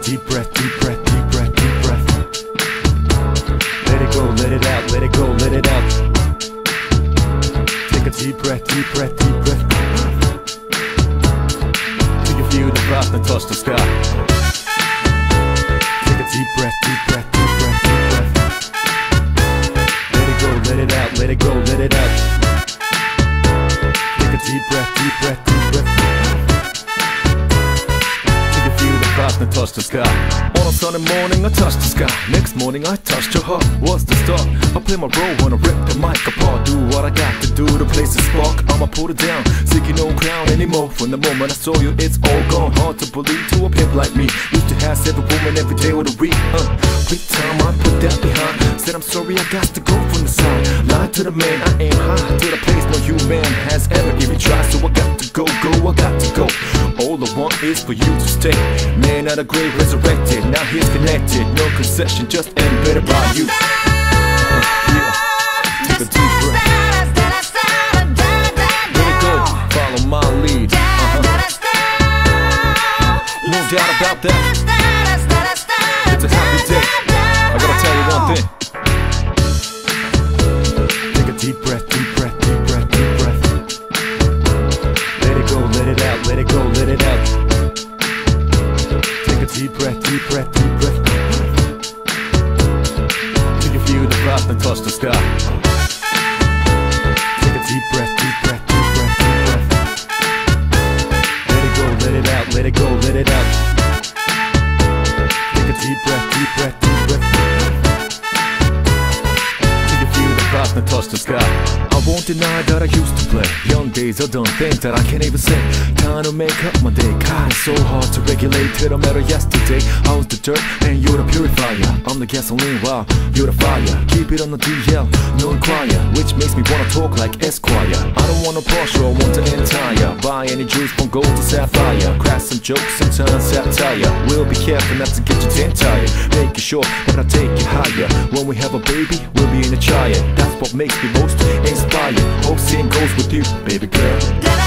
deep breath, deep breath, deep breath, deep breath. Let it go, let it out, let it go, let it out. Take a deep breath, deep breath, deep breath. Till you feel the breath and touch the sky. Take a deep breath, deep breath, deep breath, deep breath. Let it go, let it out, let it go, let it out. Take a deep breath, deep breath, deep breath. Till you feel the breath and touch the sky. On a sunny morning I touch the sky. Next morning I touched your heart. What's the start? I play my role when I rip the mic apart. Do what I got to do to place a spark. I'ma put it down, seeking no crown anymore. From the moment I saw you, it's all gone. Hard to believe to a pimp like me. Used to have 7 women every day with a week. Big time I put that behind. Said I'm sorry I got to go from the side. Lied to the man, I aim high to the place no human has ever even tried. So I got to go, I got to go. All I want is for you to stay. Man out of grave resurrected, now he's connected. No concession, just embedded by you. Yeah. Take a deep breath. Let it go, follow my lead. No doubt about that. It's a happy day. I gotta tell you one thing. Take a deep breath, deep breath, deep breath, deep breath. Let it go, let it out, let it go, let it out. Take a deep breath, deep breath, deep breath. Till you feel the breath and touch the sky. Take a deep breath, deep breath, deep breath, deep breath. Let it go, let it out, let it go, let it out. Take a deep breath, deep breath, deep breath. Till you feel the breath and touch the sky. I won't deny that I used to play. Young days I've done things that I can't even say. Time to make up my day. God, it's so hard to regulate till I met her yesterday. I was the dirt and you're the purifier. I'm the gasoline while you're the fire. Keep it on the DL, no inquire. Which makes me wanna talk like Esquire. I don't want a Porsche, I want an entire. Buy any juice from gold to sapphire. Crack some jokes and turn satire. We'll be careful not to get you dead tired. Making sure that I take you higher. When we have a baby, we'll be in a child. That's what makes me most inspired. Hope same goes with you, baby girl.